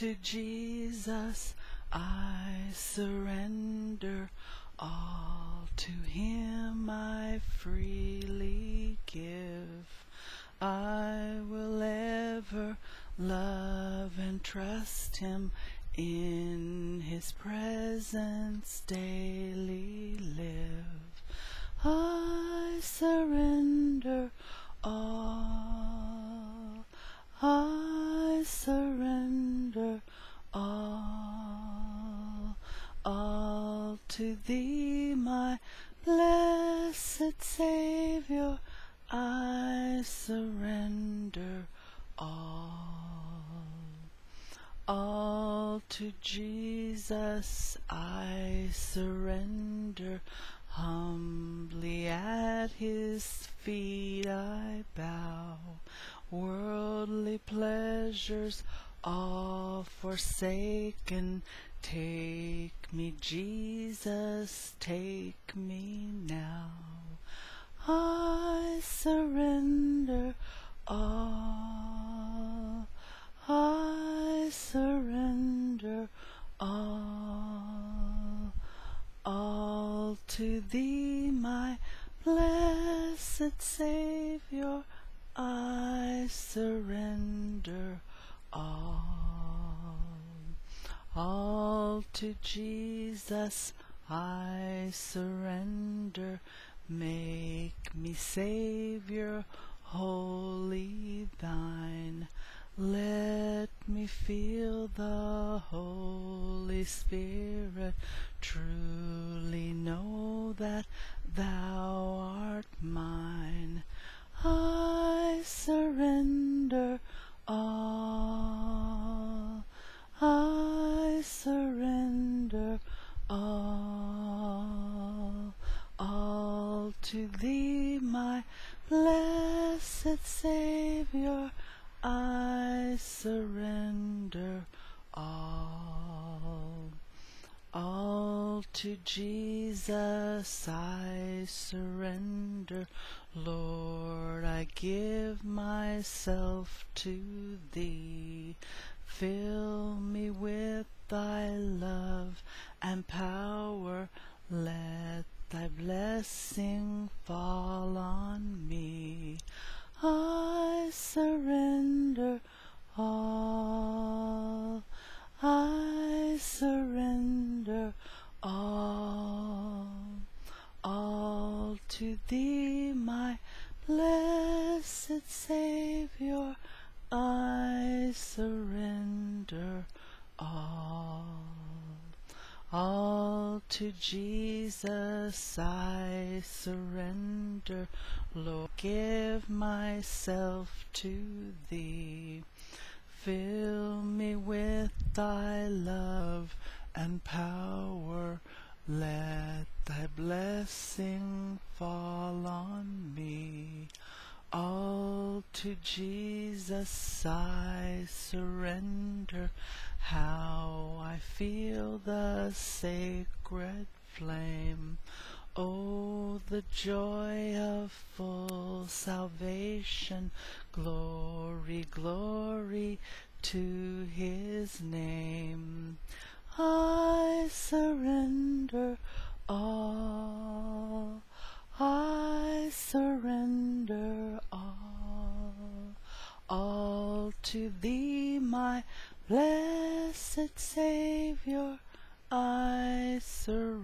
to Jesus I surrender, all to Him I freely give. I will ever love and trust Him, in His presence daily live. I surrender all, I surrender all to Thee, my blessed Saviour. I surrender all to Jesus I surrender. Humbly at His feet I bow, worldly pleasures all forsaken. Take me, Jesus, take me now. I surrender all, I surrender all to Thee, my blessed Saviour. I surrender all to Jesus I surrender. Make me Saviour wholly Thine. Let me feel the Holy Spirit, truly know that Thou art mine. I surrender all, I surrender all to Thee, my blessed Saviour. I surrender all to Jesus I surrender. Lord, I give myself to Thee. Fill me with Thy love and power. Let Thy blessing fall on me. I surrender all, I surrender all to Thee, my blessed Saviour. I surrender all to Jesus I surrender. Lord, give myself to Thee. Fill me with Thy love and power. Let Thy blessing fall on me. All to Jesus I surrender. How I feel the sacred flame. Oh, the joy of full salvation. Glory, glory to His name. I surrender all, I surrender all to Thee, my blessed Saviour. I surrender